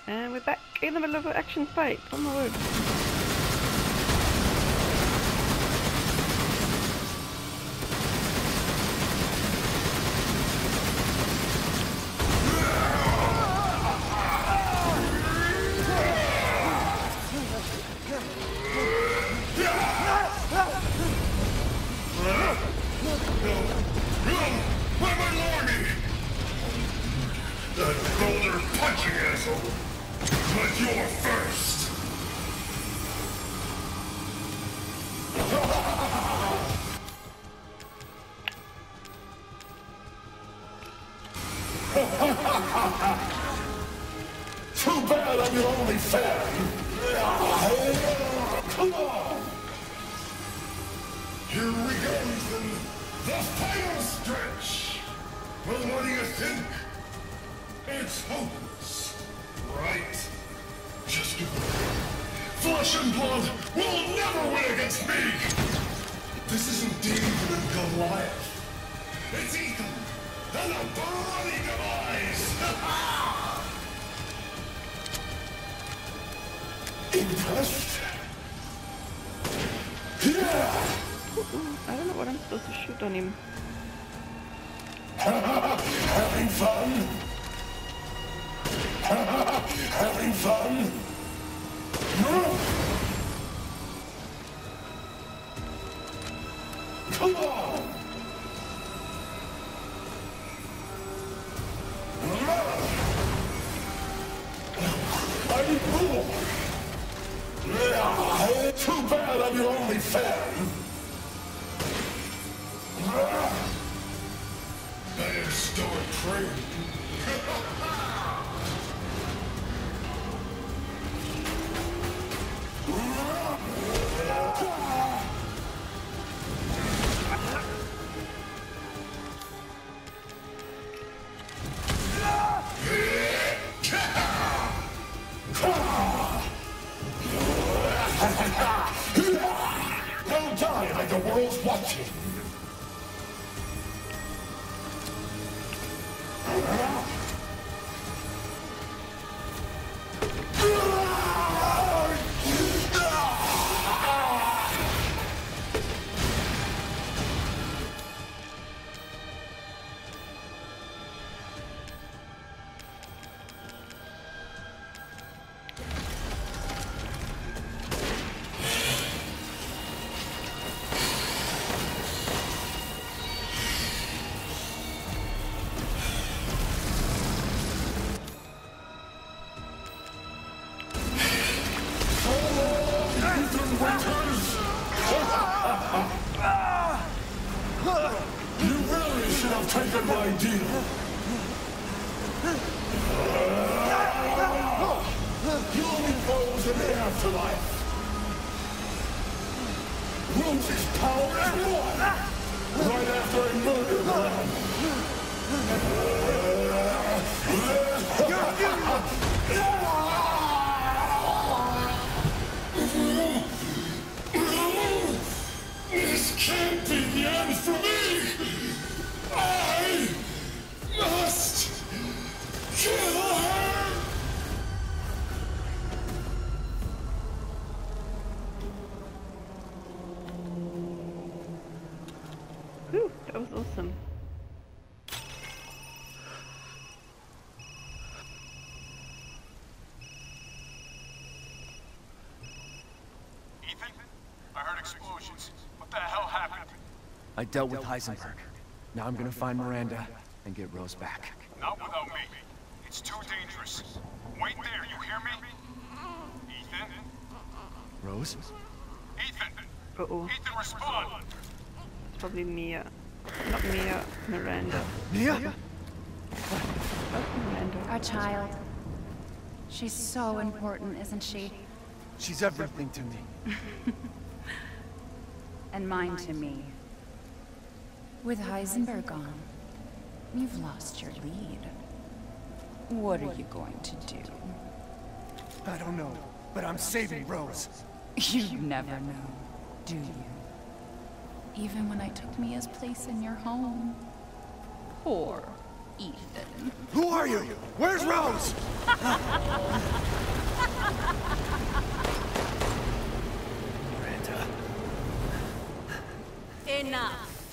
And we're back in the middle of an action fight. Oh my word. That boulder punching asshole! But you're first! Too bad I'm your only fan! Come on! Here we go, Ethan! The final stretch! Well, what do you think? It's hopeless, right? Just do it. Flesh and blood will never win against me! This isn't David and Goliath. It's Ethan and a bloody demise! Impressed? Yeah! I don't know what I'm supposed to shoot on him. Having fun? Having fun? No! Come on! I need more! Too bad I'm your only fan! Better start training. Don't die like the world's watching. You really should have taken my deal. You'll be foes in the afterlife. Rose's power is one. Right after I murdered This can't be the end for me! I must kill her! Whew, that was awesome. Ethan? I heard explosions. What the hell happened? I dealt with Heisenberg. Now I'm gonna find Miranda and get Rose back. Not without me. It's too dangerous. Wait there, you hear me? Ethan? Rose? Ethan! Uh-oh. Ethan, respond! It's probably Mia. Not Mia, Miranda. Mia? Oh, Miranda. Our child. She's so important, isn't she? She's everything to me. And mine to me. With Heisenberg gone, you've lost your lead. What are you going to do? I don't know, but I'm saving Rose. You never know, do you? Even when I took Mia's place in your home. Poor Ethan. Who are you? Where's Rose? Miranda. Enough.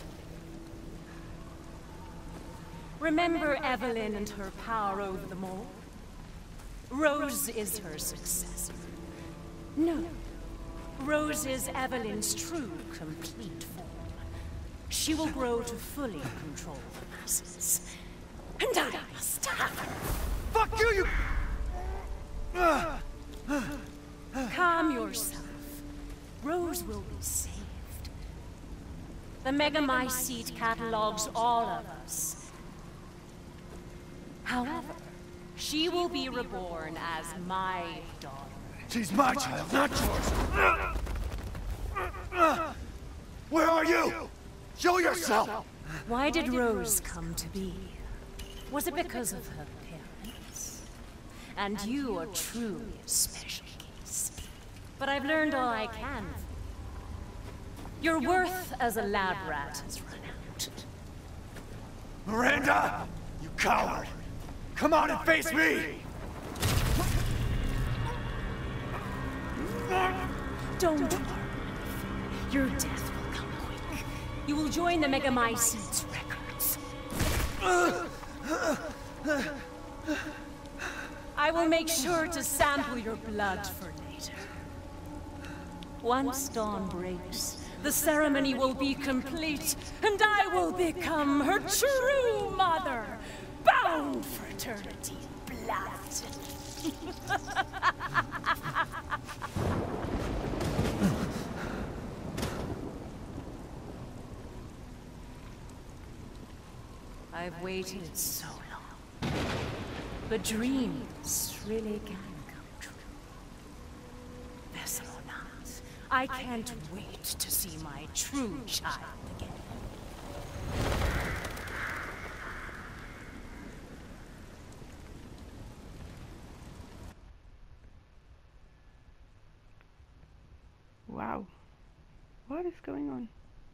Remember Evelyn and her power over them all? Rose is her successor. No. Rose is Evelyn's true, complete form. She will grow to fully control the masses. And I must have her. Fuck you, you... Calm yourself. Rose will be saved. The Megamycete catalogs all of us. However, she will be reborn as my daughter. She's my child, not yours. Where are you? Show yourself! Why did Rose come to be? Was it because of her parents? And you are truly a special case. But I've learned all I can. Your worth as a lab rat has run out. Miranda! You coward! Come on and face me! Don't worry. Your death will come quick. You will join the Megamycete's records. I will make sure to sample your blood for later. Once dawn breaks, the ceremony will be complete, and I will become her true mother, bound for eternity blood. I've waited so long. But dreams really can come true. Vessel or not, I can't wait to see my true child again. Wow. What is going on?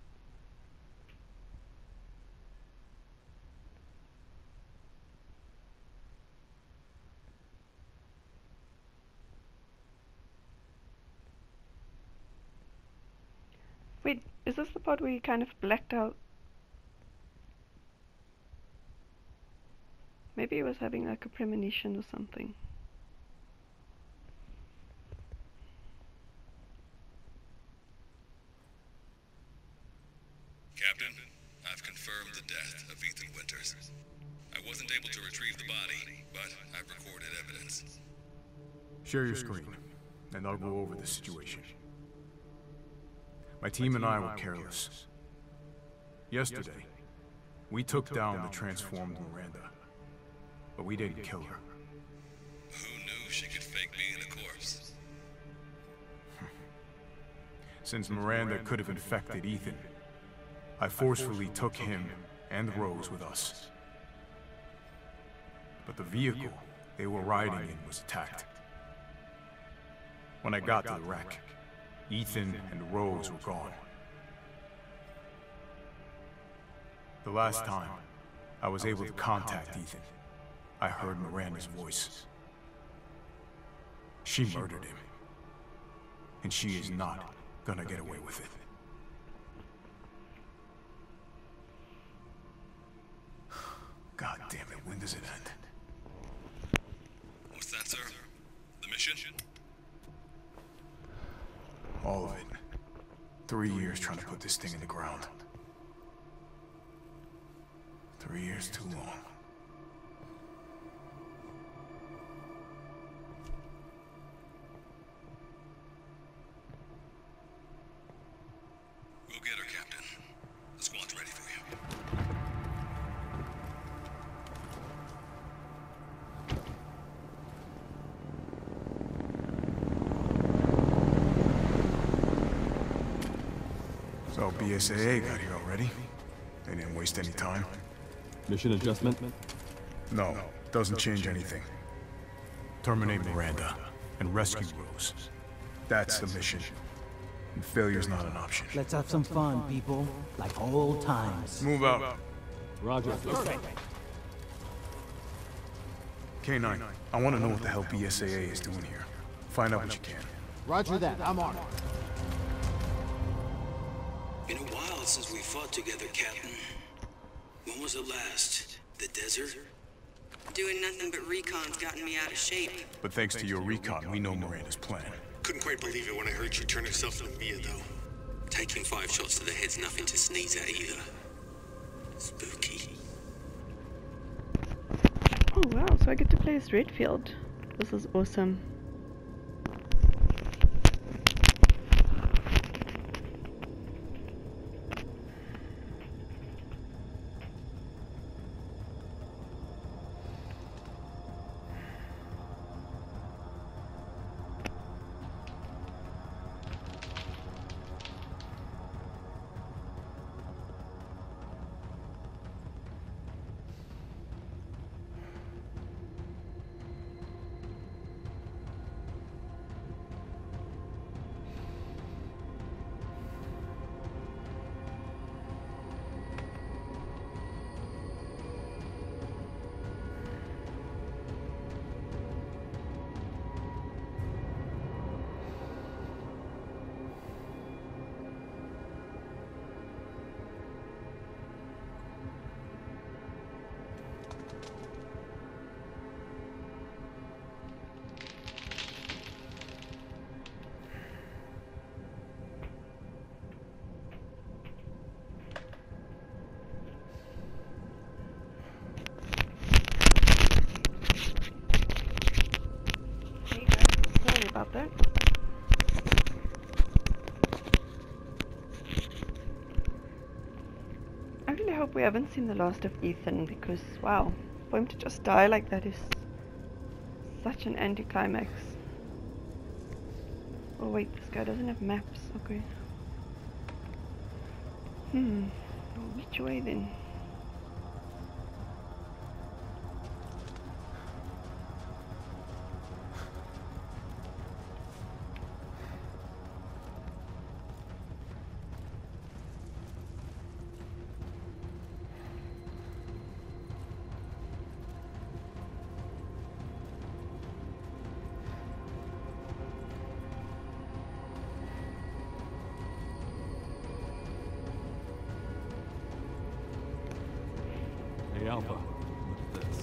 Wait, is this the part where he kind of blacked out? Maybe he was having like a premonition or something. Captain, I've confirmed the death of Ethan Winters. I wasn't able to retrieve the body, but I've recorded evidence. Share your screen, and I'll go over the situation. My team and I were careless. Yesterday, we took down the transformed Miranda, but we didn't kill her. Who knew she could fake being a corpse? Since Miranda could have infected Ethan, I forcefully took him and Rose with us. But the vehicle they were riding in was attacked. When I got to the wreck, Ethan and Rose were gone. The last time I was able to contact Ethan, I heard Miranda's voice. She murdered him, and she is not gonna get away with it. God damn it, when does it end? What's that, sir? The mission? All of it. 3 years trying to put this thing in the ground. 3 years too long. We'll get her, Captain. The squad's ready for you. So BSAA got here already? They didn't waste any time? Mission adjustment? No, doesn't change anything. Terminate Miranda and rescue Rose. That's the mission. And failure's not an option. Let's have some fun, people. Like old times. Move out. Roger. K9, I want to know what the hell BSAA is doing here. Find out what you can. Roger that, I'm on it. Been a while since we fought together, Captain. When was it last? The desert? Doing nothing but recon's gotten me out of shape. But thanks to your recon, we know Miranda's plan. Couldn't quite believe it when I heard you turn yourself into Mia, though. Taking 5 shots to the head's nothing to sneeze at either. Spooky. Oh wow, so I get to play as Redfield. This is awesome. About that. I really hope we haven't seen the last of Ethan, because wow, for him to just die like that is such an anticlimax. Oh wait, this guy doesn't have maps. Okay. Which way then? Hey, Alpha, look at this.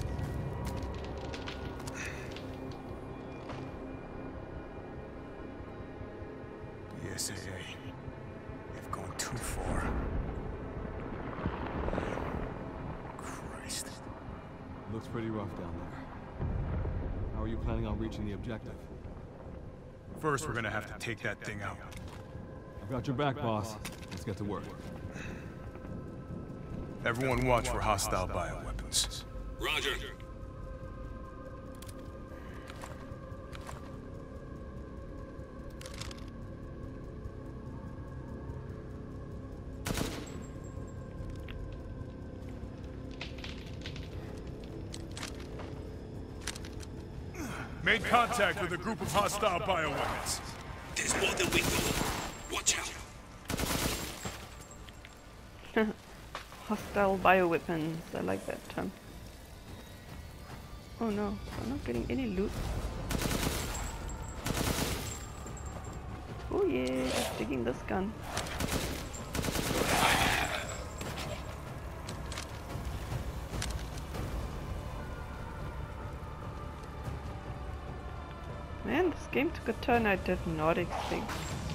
BSAA. They've gone too far. Christ. Looks pretty rough down there. How are you planning on reaching the objective? First, we're gonna have to take that thing out. I've got your back, boss. Let's get to work. Everyone watch for hostile bioweapons. Roger. Made contact with a group of hostile bioweapons. There's more than we know. Watch out. Hostile bioweapons. I like that term. Oh no, I'm not getting any loot. Oh yeah, just digging this gun. Man, this game took a turn I did not expect.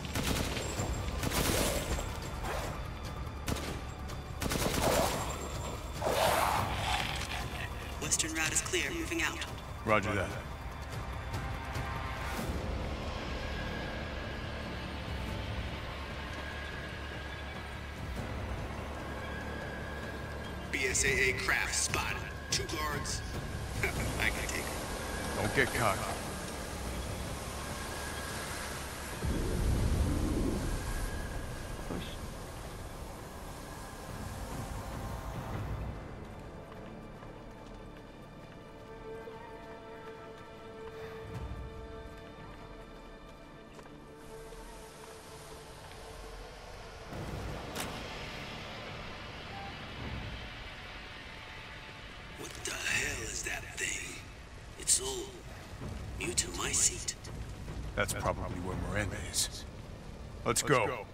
Western route is clear, moving out. Roger that. BSAA craft spotted. 2 guards. I can take it. Don't get cocky. Push. What the hell is that thing? soul. Mutamycete. That's probably where Miranda is. Let's go.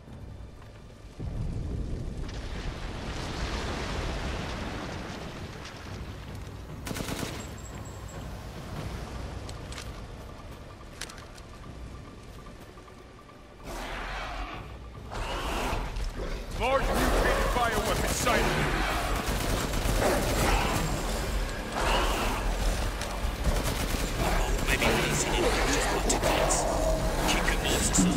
Large mutated bioweapon sighted. Maybe releasing it just what to cause. Keep your nose to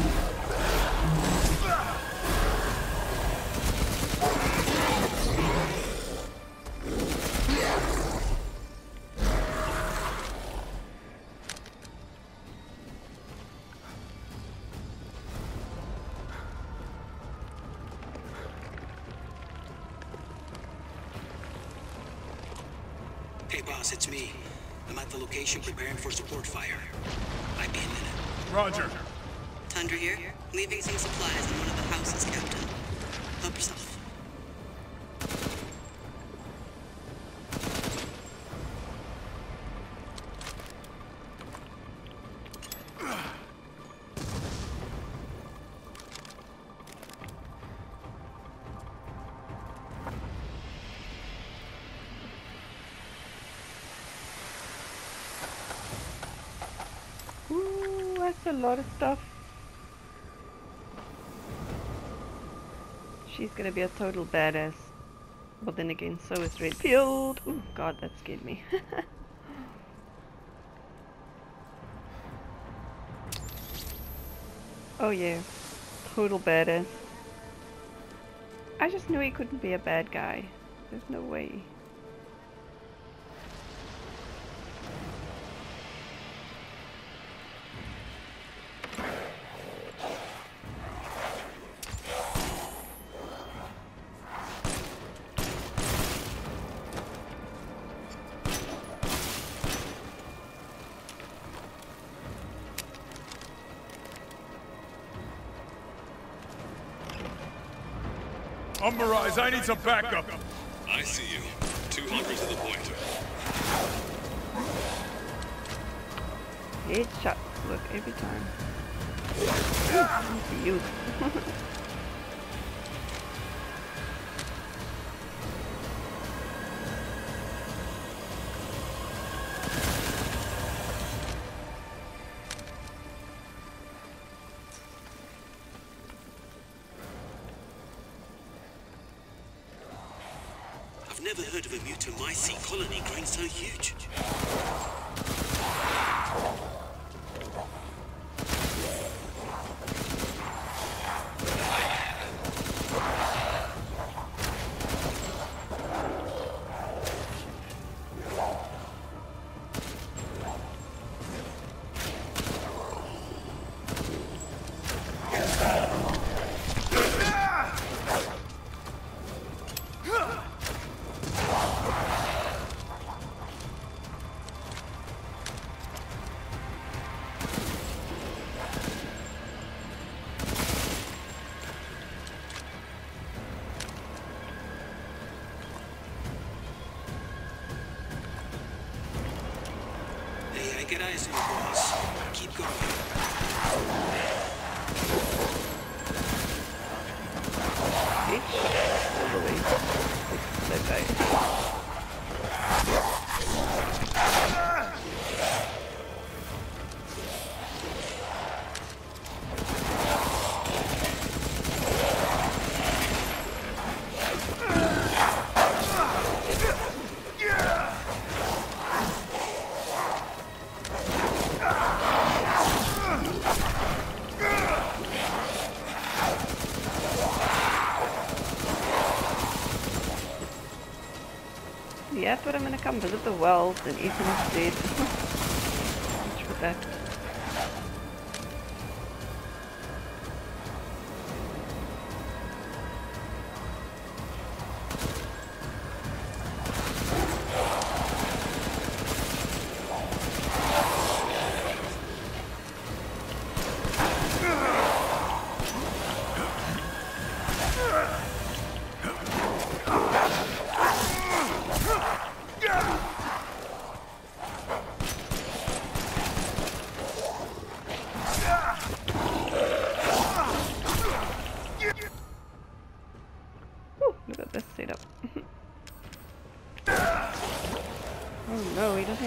Hey boss, it's me. I'm at the location preparing for support fire. Might be a minute. Roger. Tundra here. Leaving some supplies in one of the houses, Captain. Help yourself. Ooh, that's a lot of stuff. She's gonna be a total badass. But then again, so is Redfield. Oh god, that scared me. Oh yeah, total badass. I just knew he couldn't be a bad guy. There's no way. Umberise, I need some backup. I see you. 200 to the pointer. Headshots work every time. Ooh, you. I've never heard of a Mutamycete colony growing so huge. Get eyes on you, boss. Keep going. All the way. That guy. Yeah, but I'm gonna come visit the wells and eat them instead. Much for that.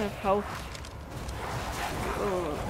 have health. Ugh.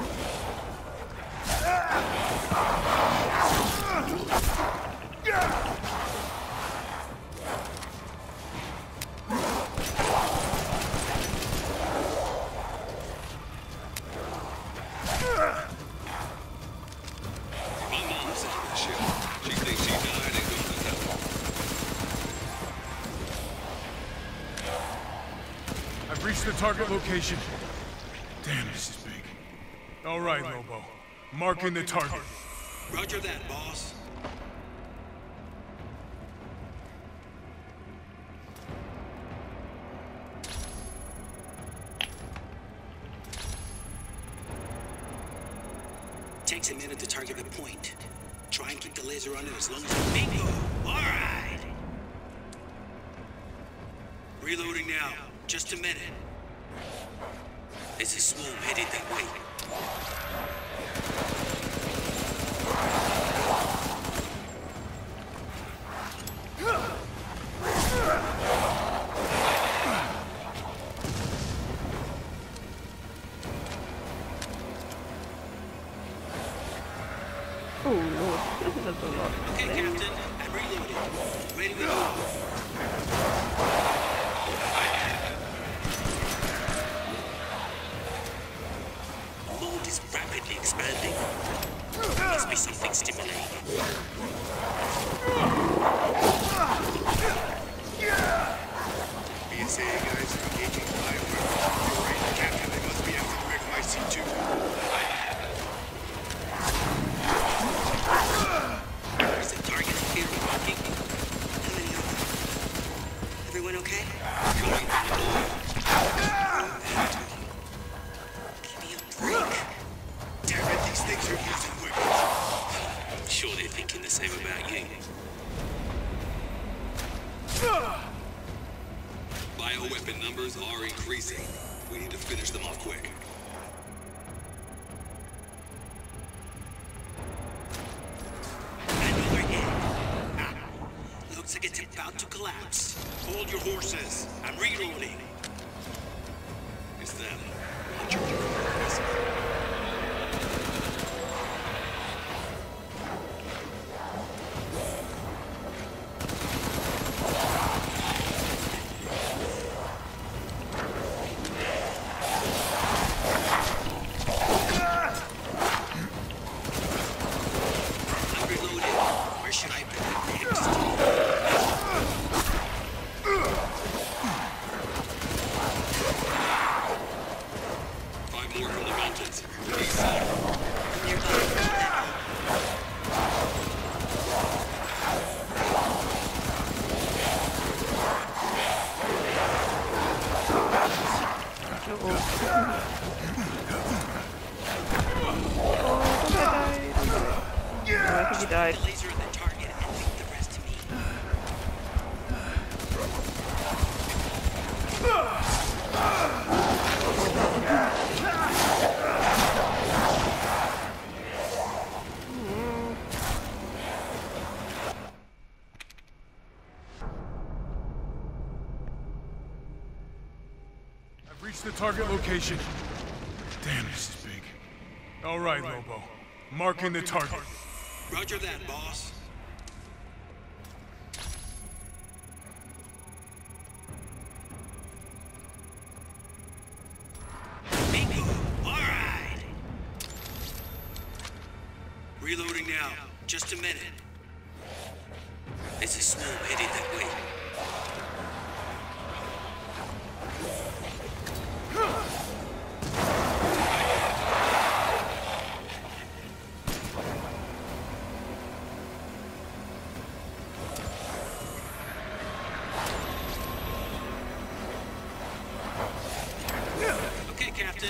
I've reached the target location. Damn, this is big. All right, Lobo. Marking the target. Roger that, boss. Takes a minute to target the point. Try and keep the laser on it as long as... Bingo! Alright! Reloading now. Just a minute. This is Swarm headed that way. Oh lord, that's a lot. Okay, Captain. I'm reloading. Ready to go. Mold is rapidly expanding. Must be something stimulating. BSA guys are engaging fire. You're right, Captain. They must be after the wreck of my C2. There's a target here walking. How many of them? Everyone okay? Give me a break. Damn it, these things are using weapons. I'm sure they're thinking the same about you. Bioweapon numbers are increasing. We need to finish them off quick. Another hit. Looks like it's about to collapse. Hold your horses. I'm reloading. It's them. I'm charging for this. I'm reloading. Where should I put it next? 5 more from the mountains. Easy. I think he died. The laser on the target and leave the rest to me. I've reached the target location. Damn, this is big. All right, Lobo. Marking the target. Roger that, boss. Bingo! Alright! Reloading now. Just a minute. This is Swarm headed that way. Okay, Captain.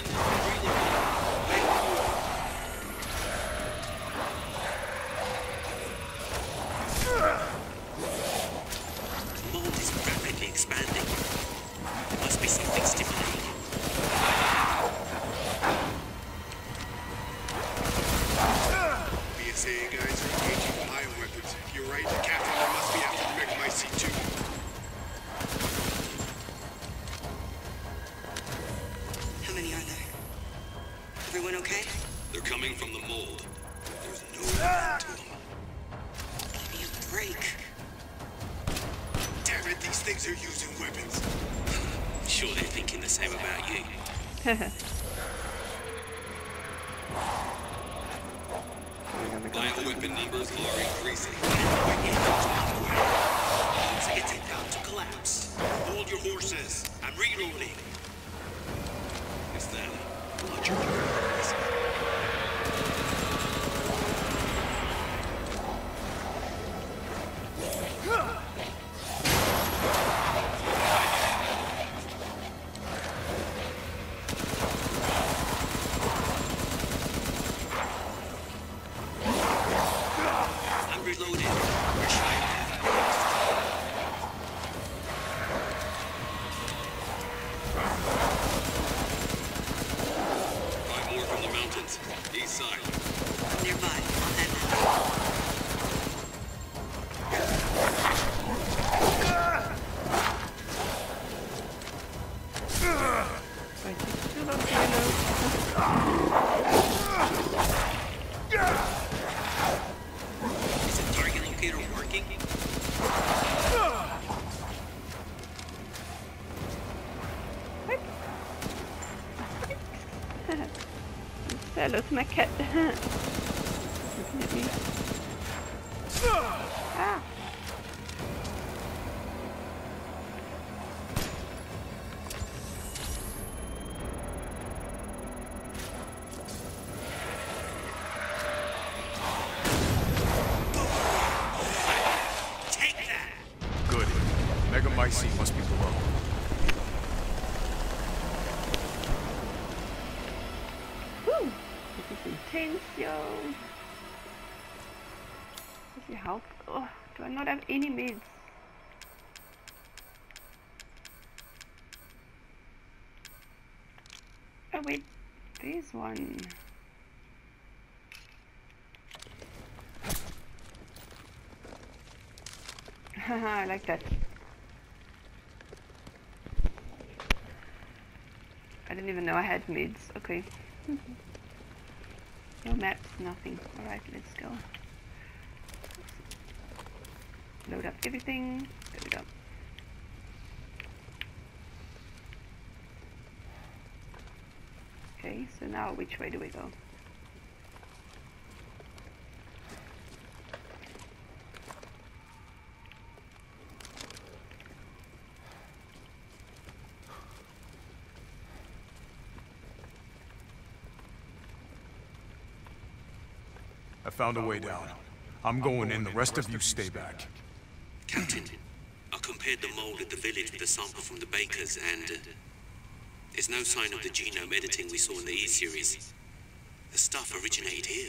Mold is rapidly expanding. Must be something stimulating. BSA guys are engaging bioweapons. You're right, Captain. They must be after the wreck of my C2. Everyone okay? They're coming from the mold. There's no end to them. Give me a break. Damn it, these things are using weapons. Sure they're thinking the same about you. Bioweapon numbers are increasing. Looks like it's about to collapse. Hold your horses. I'm reloading. It's them. Watch your horses. Hello to my cat. Ah. Take that. Good. Megamycete must be below. Woo! This is intense, yo. Where's your health? Oh, do I not have any meds? Oh wait, there's one. Haha, I like that. I didn't even know I had meds. Okay. No maps, nothing. Alright, let's go. Load up everything. There we go. Okay, so now which way do we go? I found a way down. I'm going in, the rest of you stay back. Captain, I compared the mold at the village with a sample from the bakers, and there's no sign of the genome editing we saw in the E-series. The stuff originated here.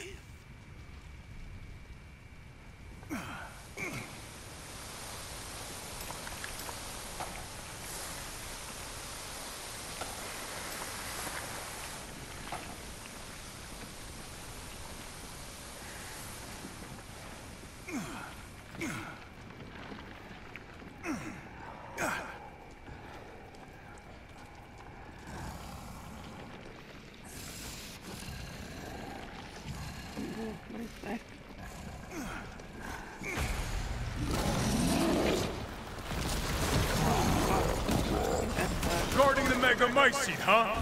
What is that? Guarding the Megamycete, huh?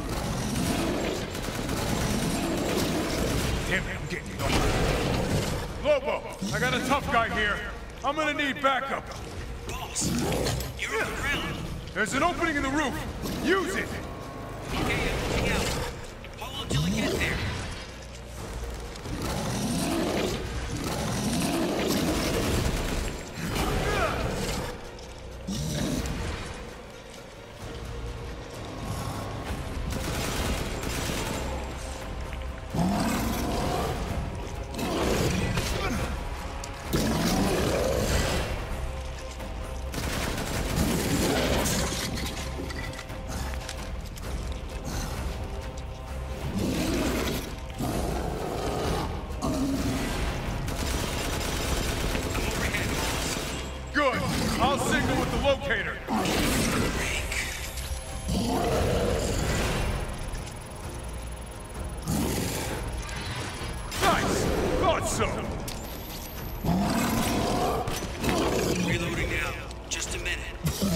Damn it, I'm getting nowhere. Lobo, I got a tough guy here. I'm gonna need backup. Boss, you're on the ground. There's an opening in the roof. Use it. Okay, I'm moving out. Hold on till I get there. thought so! Reloading now. Just a minute.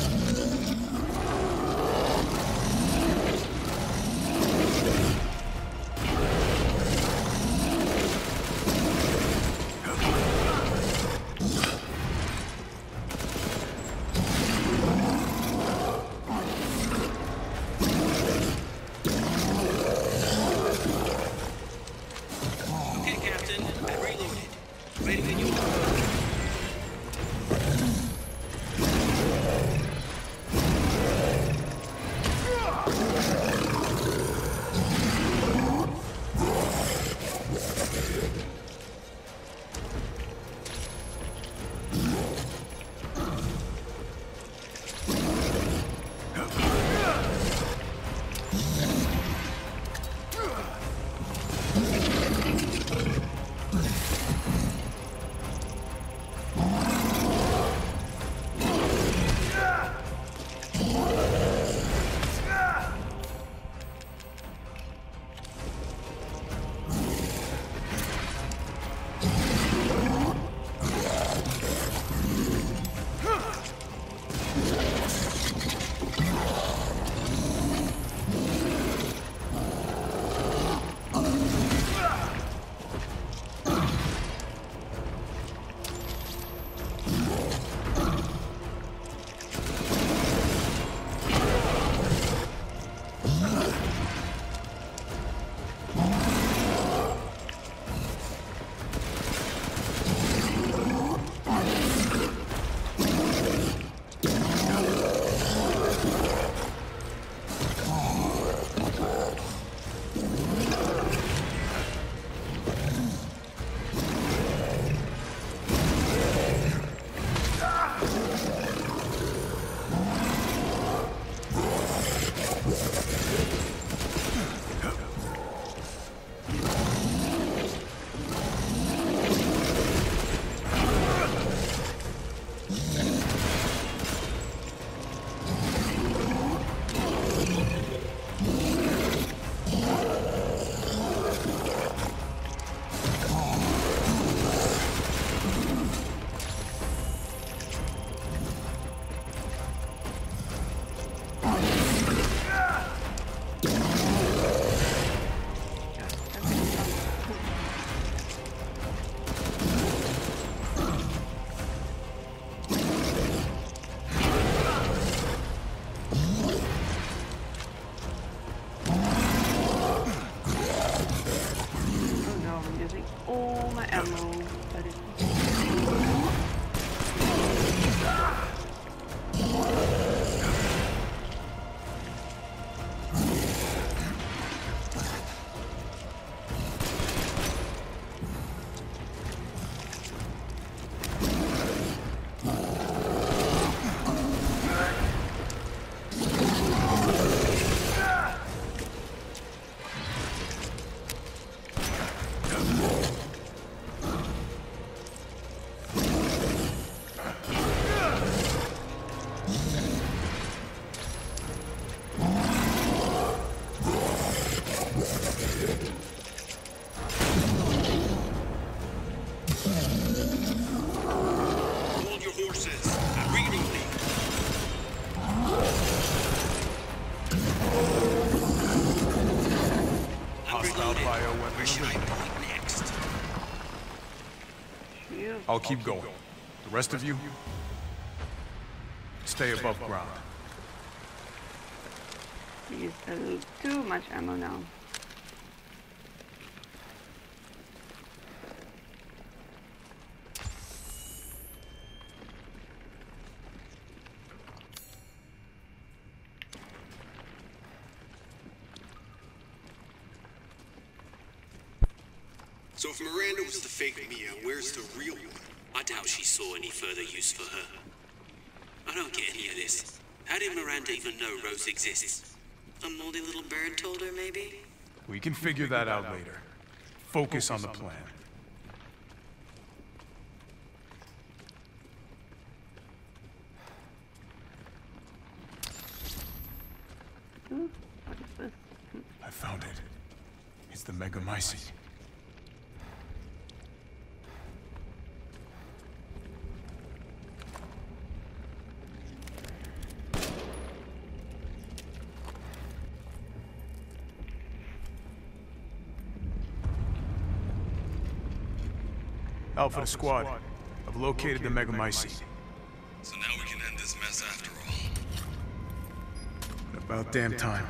I'll keep going. The rest of you, stay above ground. Used a little too much ammo now. So if Miranda was the fake Mia, where's the real one? I doubt she saw any further use for her. I don't get any of this. How did Miranda even know Rose exists? A moldy little bird told her, maybe? We can figure that out later. Focus on the plan. What is this? I found it. It's the Megamycete. Alpha to squad. I've located the Megamycete. So now we can end this mess after all. About damn time.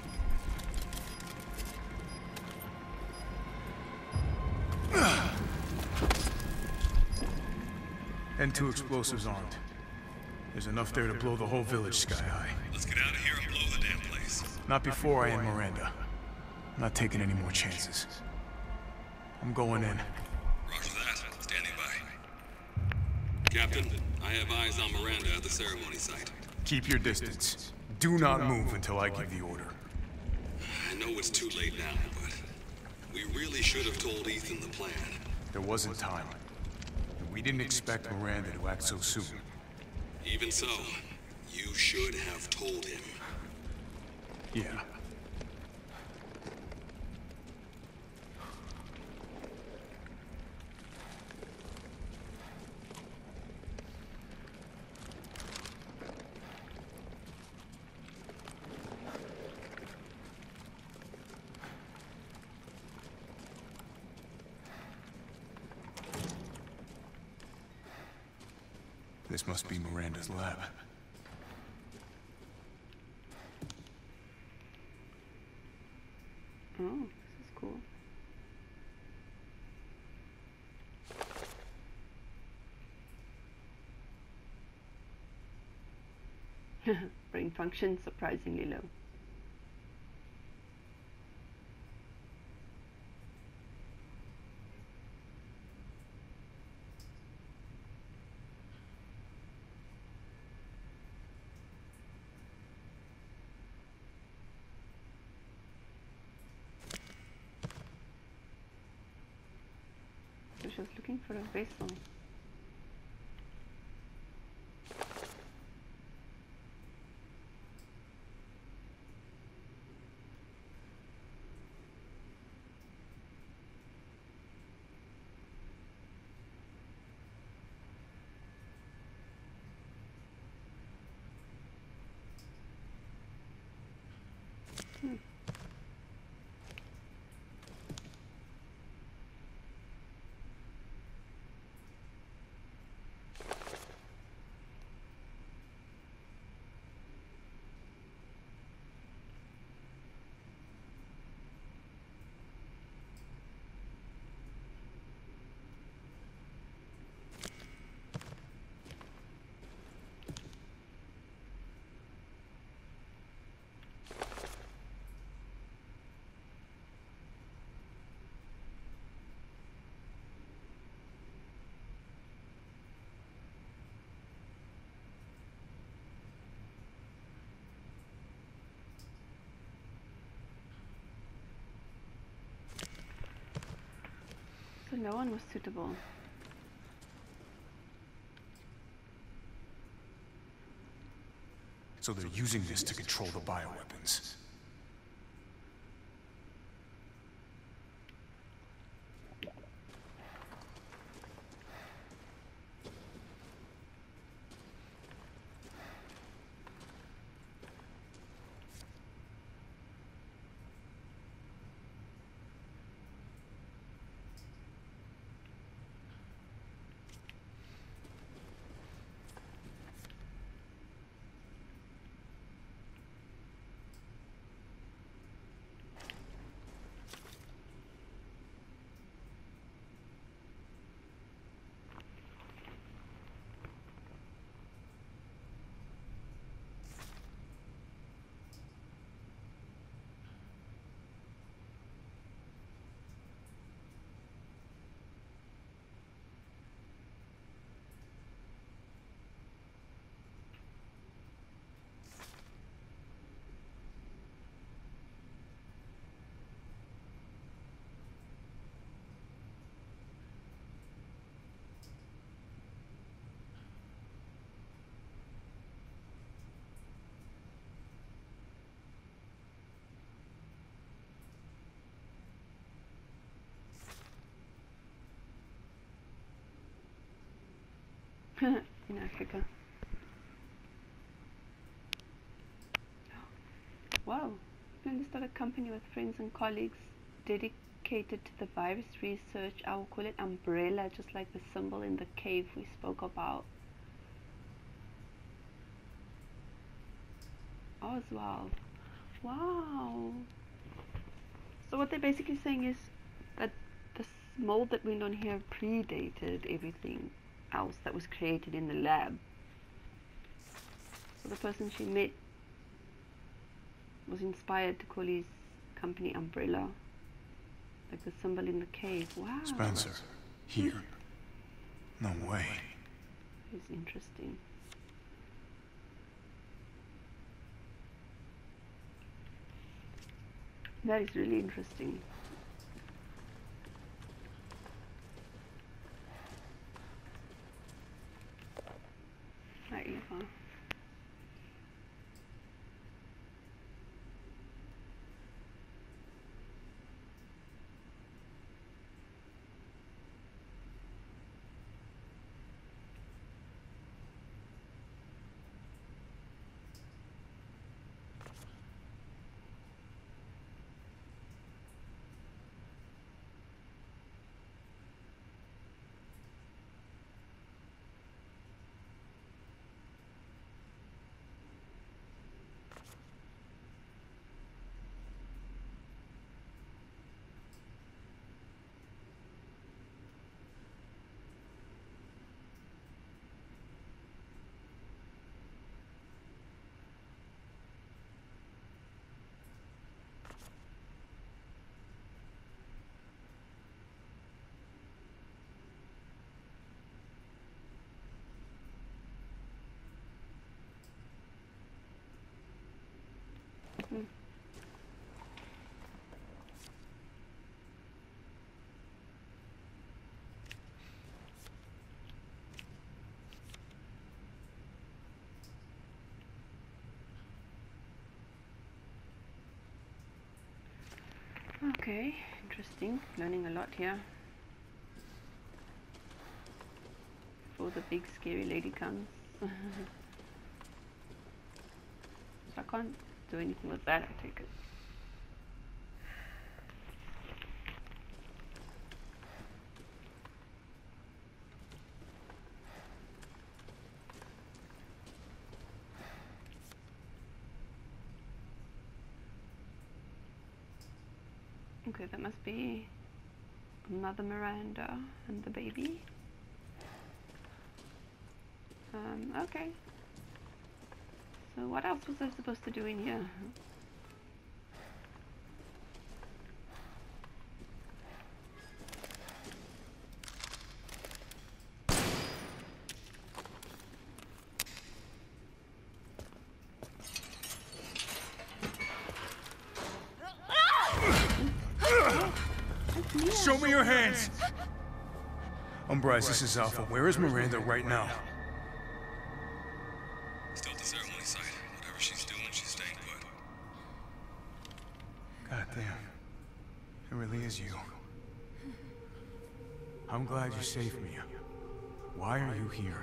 N2 explosives armed. There's enough there to blow the whole village sky high. Let's get out of here and blow the damn place. Not before I end Miranda. I'm not taking any more chances. I'm going in. Roger that. Standing by. Captain, I have eyes on Miranda at the ceremony site. Keep your distance. Do not move until I give the order. I know it's too late now, but we really should have told Ethan the plan. There wasn't time. And we didn't expect Miranda to act so soon. Even so, you should have told him. Yeah. This must be Miranda's lab. Oh, this is cool. Brain function surprisingly low. So she was looking for a vessel. So no one was suitable. So they're using this to control the bioweapons. In Africa. Wow, you can start a company with friends and colleagues dedicated dedicated to the virus research. I will call it Umbrella, just like the symbol in the cave we spoke about. Oswald. Wow. So what they're basically saying is that this mold that went on here predated everything else that was created in the lab. So the person she met was inspired to call his company Umbrella, like the symbol in the cave. Wow. Spencer, here. No way. It's interesting. That is really interesting. Hi, Eva. Okay, interesting. Learning a lot here. Before the big scary lady comes. So I can't do anything with that, I take it. Okay, that must be Mother Miranda and the baby. Okay. So what else was I supposed to do in here? Show me your hands! Umbrise, this is Alpha. Where is Miranda right now? Still at the ceremony site. Whatever she's doing, she's staying put. God damn. It really is you. I'm glad you saved me. Why are you here?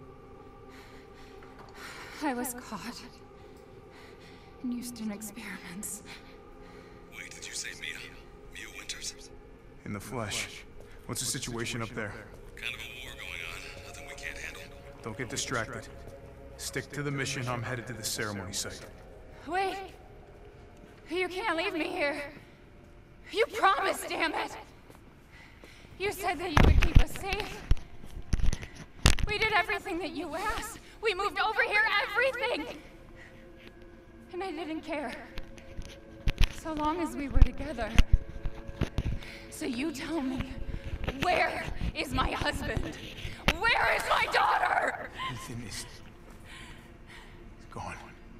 I was caught in Houston experiments. Wait, did you say Mia? Mia Winters? In the flesh. What's the situation up there? Kind of a war going on. Nothing we can't handle. Don't get distracted. Stick to the mission. I'm headed to the ceremony site. Wait! You can't leave me here. You promised, damn it! You said that you would keep us safe. We did everything that you asked. We moved over here, everything! And I didn't care. So long as we were together. So you tell me, where is my husband? Where is my daughter? Ethan is... he's gone.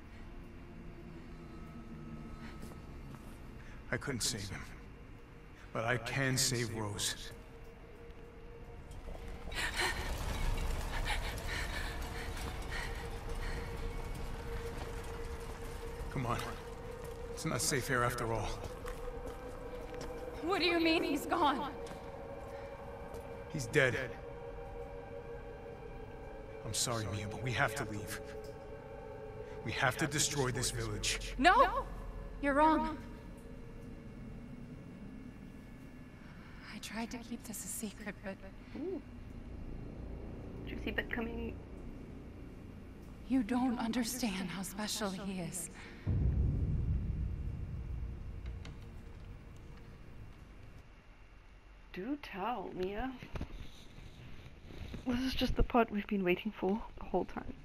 I couldn't save him. But I can save Rose. Come on. It's not safe here after all. What do you mean he's gone? He's dead. I'm sorry, Mia, but we have to leave. We have to destroy this village. No! You're wrong. tried to keep this a secret, but... Ooh. Juicy bit coming. You don't understand how special he is. Do tell, Mia. This is just the part we've been waiting for the whole time.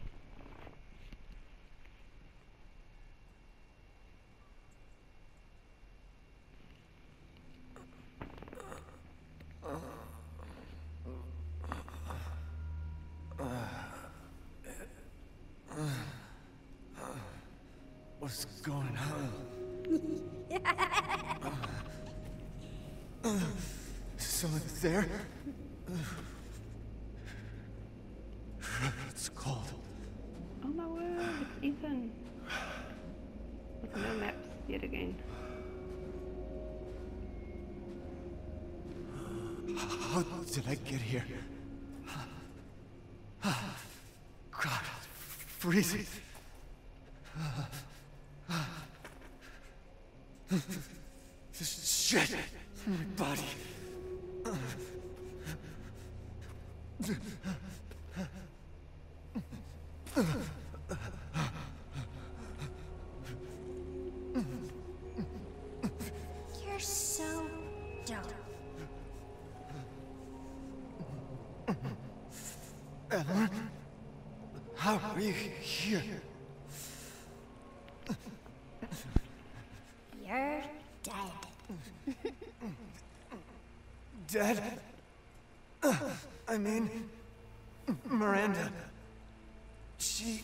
What's going on? Someone there? It's cold. Oh my word, it's Ethan. With no maps yet again. How did I get here? God, freezing. This shit in my body. You're so dumb. Evelyn? How are you here? You're dead. Dead? I mean, Miranda. She...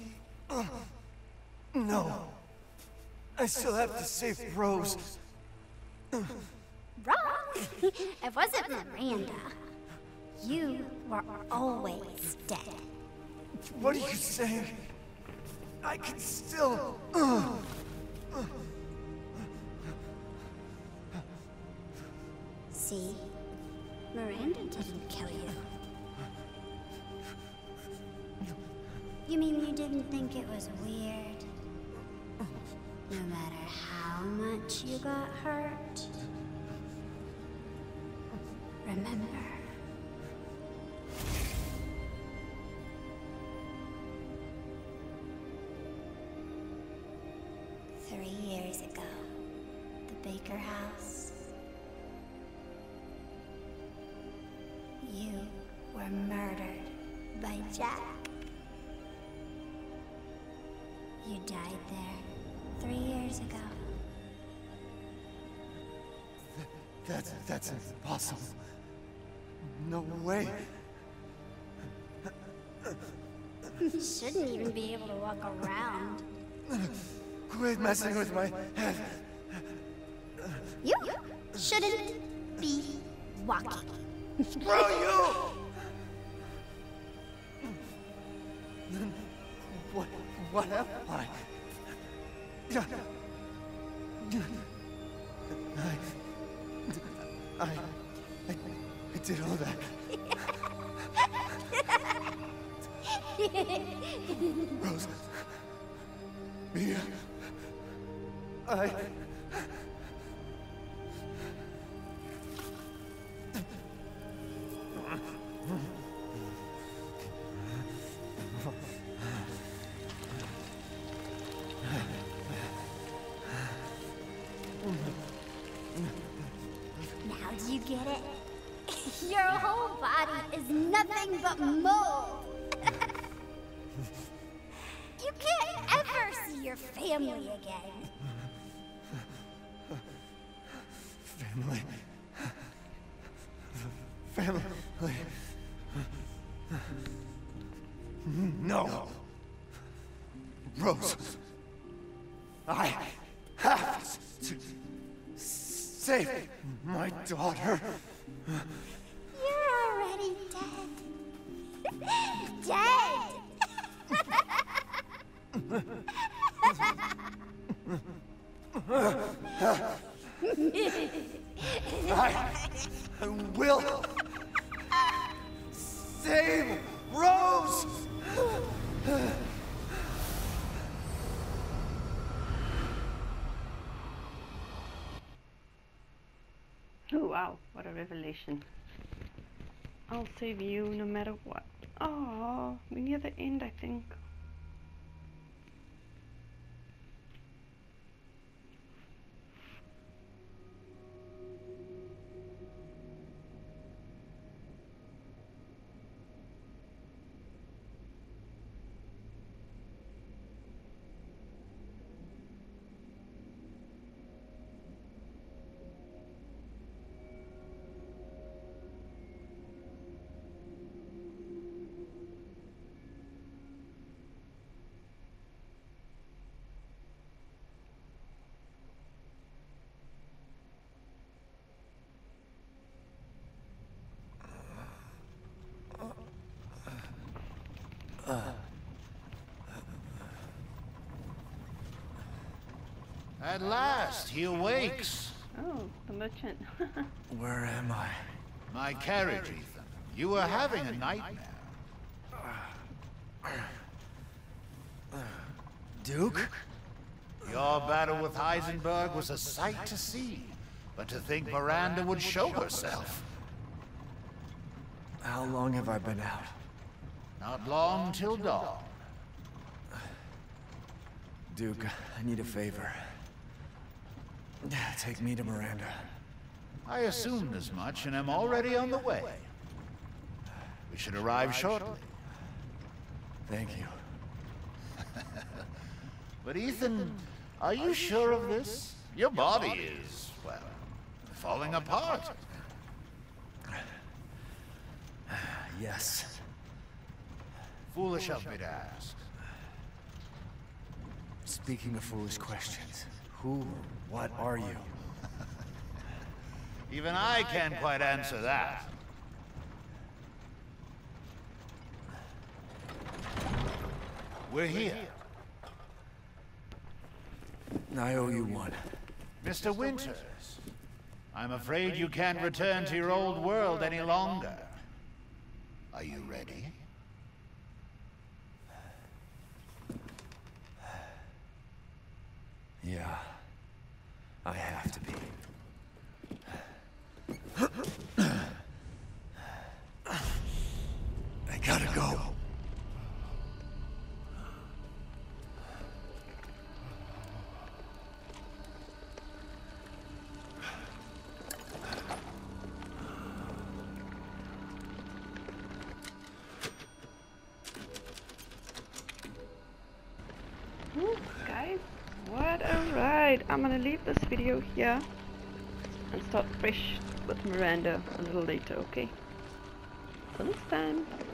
no. I still have to save Rose. Wrong! It wasn't Miranda. You were always dead. What are you saying? I can still... See? Miranda didn't kill you. You mean you didn't think it was weird? No matter how much you got hurt? Remember. "3 years ago, the Baker house. You were murdered by Jack. You died there 3 years ago. That's impossible. No way. You shouldn't even be able to walk around. Quit messing with my head. You shouldn't be walking. Screw you! What am I? I did all that. Rose. Mia. Now do you get it? Your whole body is nothing but mold. You can't ever see your family again. Family. No. Rose. I have to save my daughter. You're already dead. Dead! I will save Rose! Oh wow, what a revelation. I'll save you no matter what. Oh, we're near the end, I think. At last, he awakes. Oh, the merchant. Where am I? My carriage, Ethan. You were having a nightmare. Duke? Your battle with Heisenberg was a sight to see. But to think Miranda would show herself. How long have I been out? Not long till dawn. Duke, I need a favor. Take me to Miranda. I assumed as much and am already on the way. We should arrive shortly. Thank you. But Ethan, are you sure of this? Your body is, well, falling apart. Yes. Foolish of me to ask. Speaking of foolish questions, who or what are you? Even I can't quite answer that. We're here. I owe you one. Mr. Winters, I'm afraid you can't return to your old world any longer. Are you ready? Yeah, I have to be. I gotta go. Ooh, guys, what a ride. I'm gonna leave this video here and start fresh with Miranda a little later, okay? Till next time.